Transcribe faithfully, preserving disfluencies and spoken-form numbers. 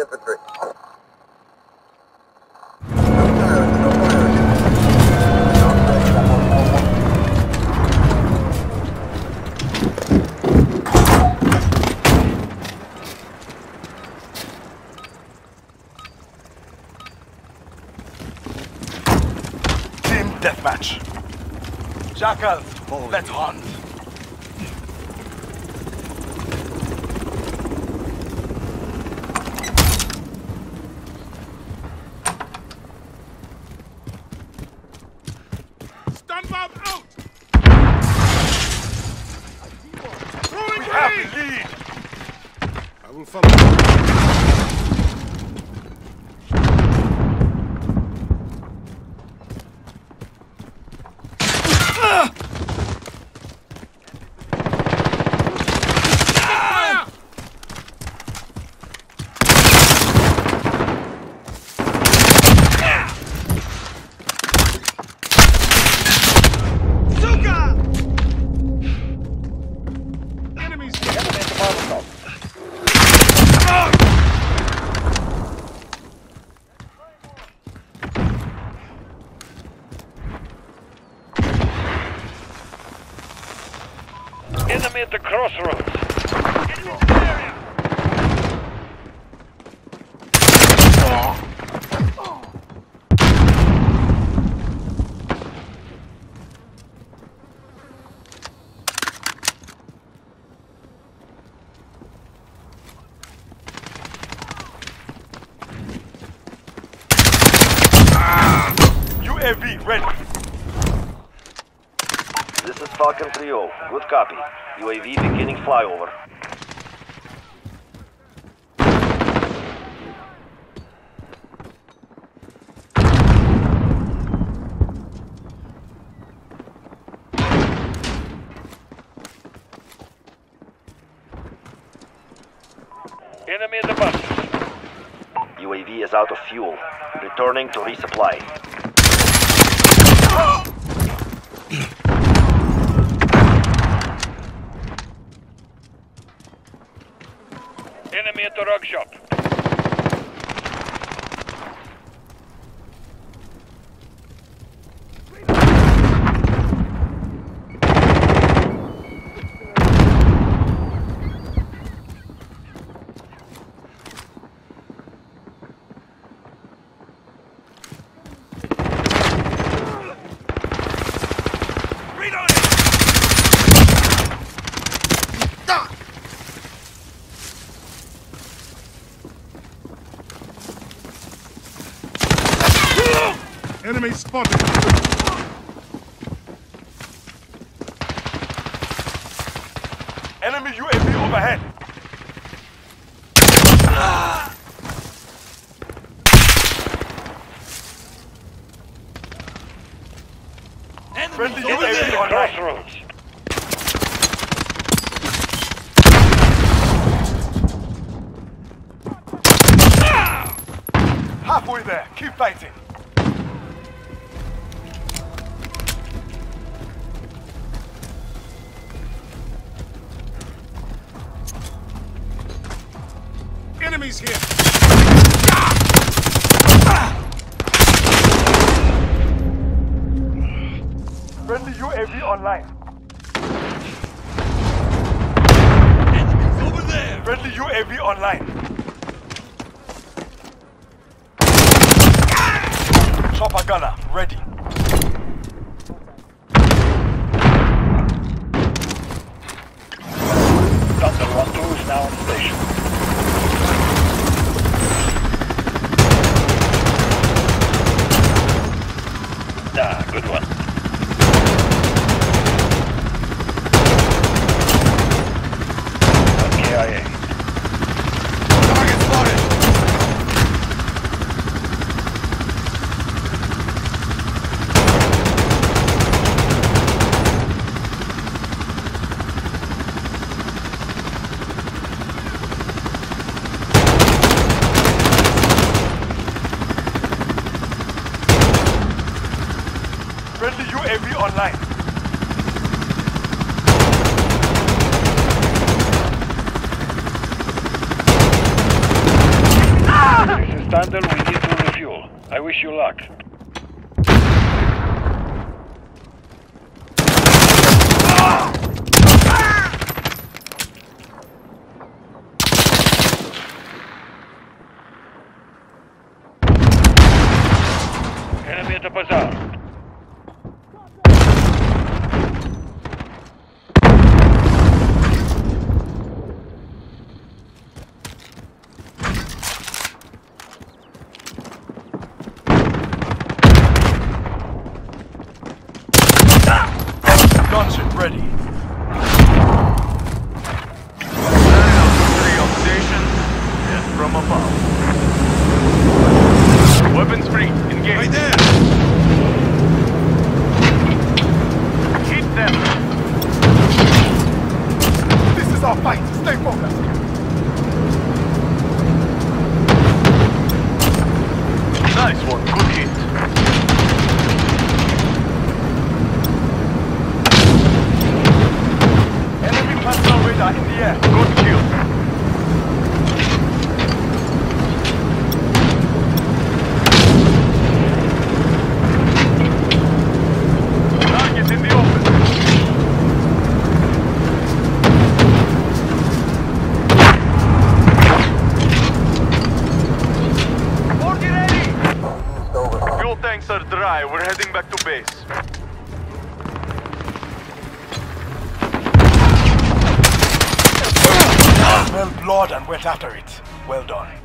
infantry. Deathmatch. Jackal, let's hunt. Stun bomb out! We have the lead. I will follow. Enemy at the crossroads. Get into the area. U A V ready. This is Falcon three oh. Good copy. U A V beginning flyover. Enemy at the bus. U A V is out of fuel. Returning to resupply. Enemy at the rug shop. Enemy spotted. Enemy U A V overhead. Friendly U A V online. Crossroads. Halfway there. Keep fighting. Enemies here. Friendly U A V online. Enemies over there. Friendly U A V online. Chopper gunner ready. Thunder one two is now on station. Ah, good one. One K I A. Target spotted. Friendly U A V online. Randall, we need to refuel. I wish you luck. Enemy at the bazaar. Gunship ready. Three on station. Hit from above. Weapons free. Engage. Right there! Hit them. This is our fight. Stay focused. Nice one. Good hit. Enemy personal radar in the air. Good kill. Target in the open. forty ready. Fuel tanks are dry. We're heading back to base. Smell blood and went after it. Well done.